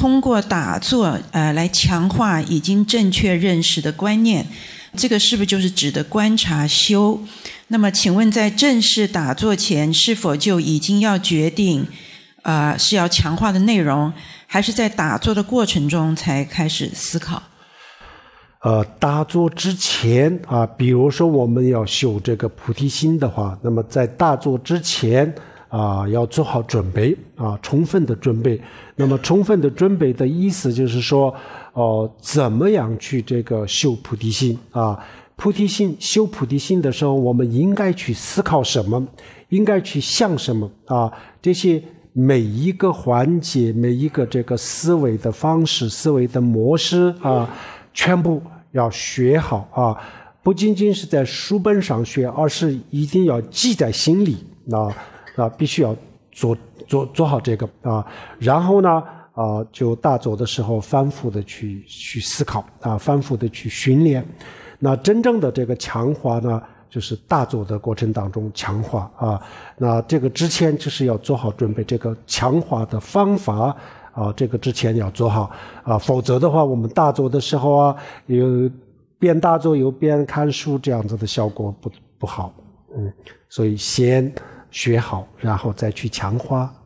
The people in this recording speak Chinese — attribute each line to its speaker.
Speaker 1: 通过打坐来强化已经正确认识的观念，这个是不是就是指的观察修？那么请问在正式打坐前是否就已经要决定是要强化的内容，还是在打坐的过程中才开始思考？
Speaker 2: 打坐之前比如说我们要修这个菩提心的话，那么在打坐之前要做好准备充分的准备。那么充分的准备的意思就是说怎么样去这个修菩提心菩提心修菩提心的时候，我们应该去思考什么，应该去想什么这些每一个环节，每一个这个思维的方式，思维的模式全部要学好不仅仅是在书本上学，而是一定要记在心里必须要做好这个然后呢就打坐的时候反复的去思考反复的去训练。那真正的这个强化呢，就是打坐的过程当中强化那这个之前就是要做好准备，这个强化的方法这个之前要做好否则的话，我们打坐的时候有边打坐有边看书，这样子的效果不好所以先学好，然后再去强化。